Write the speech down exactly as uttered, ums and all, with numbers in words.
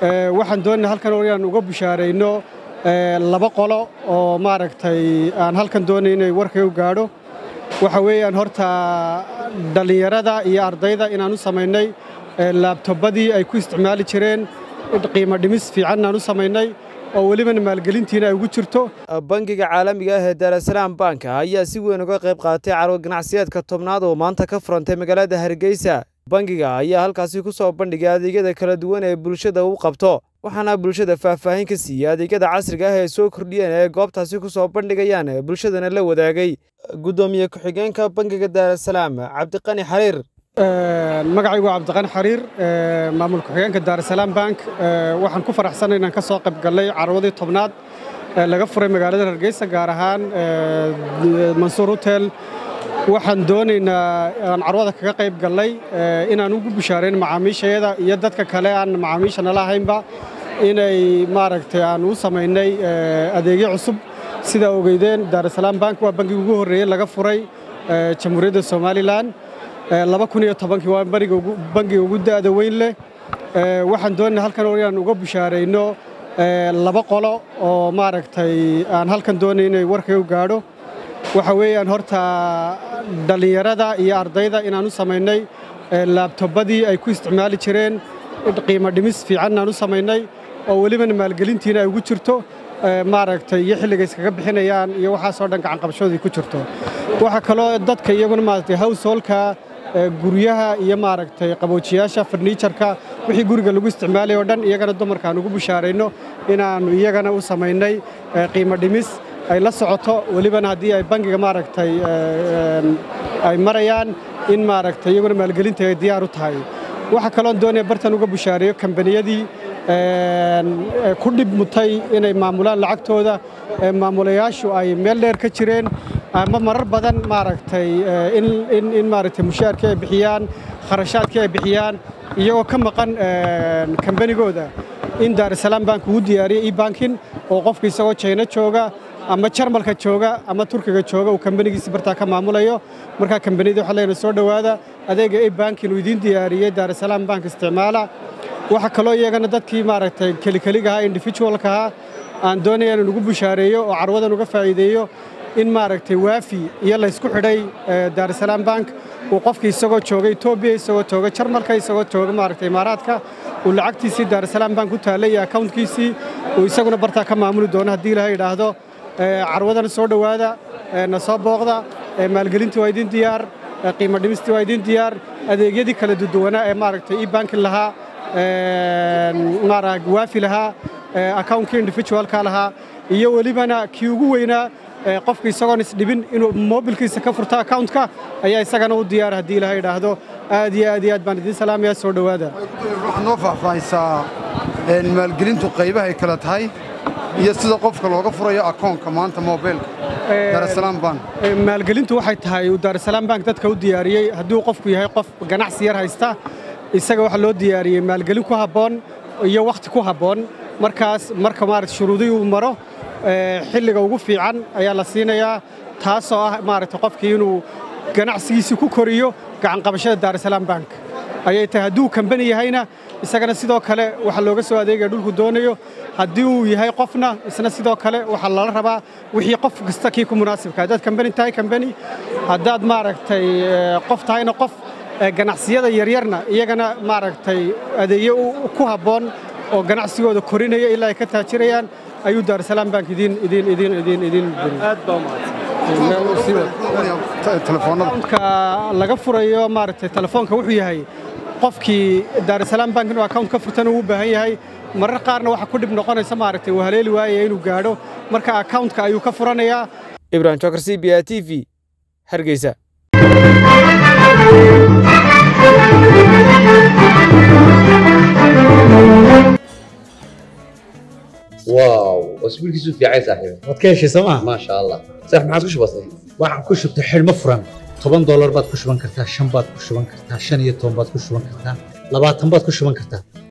waxaan doonaynaa halkan inaan uga bishaareyno laba qolo oo maaragtay aan halkan doonaynay inay warkay u gaadho waxa weeyaan horta dhalinyarada iyo ardayda inaan u sameynay laabtobadii ay ku isticmaali jireen qiimo dhimis fiican aan u sameynay oo waliba maalgelintiina ay ugu jirto. Bangiga caalamiga ah ee Dar es Salaam Bank ayaa si weyn uga qayb qaatay carwo ganacsiyeedka tobnaad oo maanta ka furantay magaalada Hargeysa. Bangiga ayaa halkaasi ku soo bandhigay adeegyada kala duwan ee bulshada uu qabto, waxaana bulshada faahfaahin ka siiyay adeegyada casriga ah ee soo kordhiyeen ee goobtaasi ku soo bandhigayaan bulshadana la wadaagay gudoomiye ku-xigeenka Bangiga Dar es Salaam Cabdiqani Xariir. magacaygu waa Cabdiqani Xariir, maamul ku-xigeenka Dar es Salaam Bank. waxaan ku faraxsanahay inaan ka soo qayb galay carwadii tobnaad ee laga furay magaalada Hargeysa, gaar ahaan Mansour Hotel. waxaan doonaynaa aan carwada kaga qayb galay inaan ugu bishaareyn macaamiishayada iyo dadka kale aan macaamiisha nala ahaynba inay maaragtay aan u sameynay adeegyo cusub. sida ogeydeen, Dar es Salaam Bank waa bangiga ugu horeeyay laga furay Jamhuuriyadda Somaliland laba kun iyo toban waa bangiga ugu da'da weyn leh. waxaan doonaynaa halkan inaan uga bishaareyno laba qolo oo maaragtay aan halkan doonaynay inay warkay u gaadho waxa weeyaan horta dhalinyarada iyo ardayda inaan u sameynay laabtobadii ay ku isticmaali jireen qiimo dhimis fiican aan u sameynay oo waliba maalgelintiina ay ugu jirto maaragtay iyo xilliga iskaga bixinayaan iyo waxaas oo dhan gacan qabashoodii ku jirto. waxa kaloo dadka iyaguna maaragtay householka guryaha iyo maaragtay qaboojiyaasha furniture-ka wixii guriga lagu isticmaalay oo dhan iyagana dumarka aan ugu bishaareyno inaan iyagana u sameynay qiimo dhimis ay la socoto, walibana haddii ay bangiga maaragtay ay marayaan in maaragtay iyaguna maalgelinta ay diyaar u tahay. waxa kaloo doonaya bartan uga bishaareeyo kambaniyadii ku dhib mutay inay maamulaan lacagtooda, maamulayaashu ay meel dheer ka jireen ama marar badan maaragtay in in in maaragtay mushaarkii ay bixiyaan, kharashaadkii ay bixiyaan iyagoo ka maqan kambanigooda, in Dar es Salaam Bank uu diyaariyay e-banking oo qofka isagoo China jooga ama Jarmalka jooga ama Turkiga jooga uu kambanigiisa bartaa ka maamulayo. marka kambaniyada waxa leeyahay soo dhawaada adeega e-banking uu idin diyaariyay Dar es Salaam Bank isticmaala. waxa kaloo iyagana dadkii maaragtay kali kaliga ah individualka ah aan doonayaan in ugu bishaareeyo oo carwadan uga faa'iideeyo in maaragtay waafi iyo la isku xidhay Dar es Salaam Bank uu qofkii isagoo jooga Ethiopia, isagoo jooga Jarmalka, isagoo jooga maaragtay Imaaraadka uu lacagtiisii Dar es Salaam Bank ku taalay account-kiisii uu isaguna bartaa ka maamuli doono haddii Ilaahay yiraahdo. carwadan soo dhawaada, na soo booqda, maalgelintii waa idin diyaar, qiimo dhimistii waa idin diyaar, adeegyadii kala duwanaa ee maaragtay e-banking lahaa, maarag waafi lahaa, account-kii individualka lahaa iyo walibana kii ugu weynaa qofka isagoon isdhibin inuu mobilkiisa ka furto account-ka ayaa isagana u diyaar haddii Ilaahay yiraahdo. aad iyo aad iyo aad baan idin salaamayaa, soo dhawaada. waxaan noo faahfaahisaa maalgelintu qaybaha ay kala tahay iyo sida qofka looga furayo akoonka maanta mobilka Dar es Salaam Bank. maalgelintu waxay tahay uu Dar es Salaam Bank dadka u diyaariyay haddii qofku yahay qof ganacsi yar haysta, isaga waxa loo diyaariyay maalgelin ku habboon iyo waqti ku habboon. markaas marka maaragtay shuruudii uu maro xilliga ugu fiican ayaa la siinayaa, taasoo ah maaragtay qofkii inuu ganacsigiisa ku koriyo gacan qabashada Dar es Salaam Bank ayay tahay. hadduu kambani yahayna isagana sidoo kale waxa looga soo adeegaya dhulku doonayo. haddii uu yahay qofna isna sidoo kale waxa lala rabaa wixii qof kasta kii ku munaasibka. haddaad kambani tahay kambani, haddaad maaragtay qof tahayna qof. ganacsiyada yaryarna iyagana maaragtay adeegyo ku habboon oo ganacsigooda korinaya ilaa ay ka taajirayaan ayuu Dar es Salaam Bank idin idin idin idin idin aad baa mahadsan. telefoonka laga furayo maaragtay telefoonka wuxuu yahay qofkii Dar es Salaam Bank inuu account ka furtan uu u baahan yahay. marar qaarna waxa ku dhib noqonaysa maaragtay uu haleeli waayo inuu gaadho, marka account-ka ayuu ka furanayaa. Ibrahim Chokr, C B A T V, Hargeysa. واو واسبوع كيسو في عايز صاحبي waad ka heshay sooma ما شاء الله صح ما عاد وش بصي waxaan ku shubtay xidhmo furan toban dollar baad ku shuban kartaa, shan baad ku shuban kartaa, shan iyo toban baad ku shuban kartaa, labaatan baad ku shuban kartaa.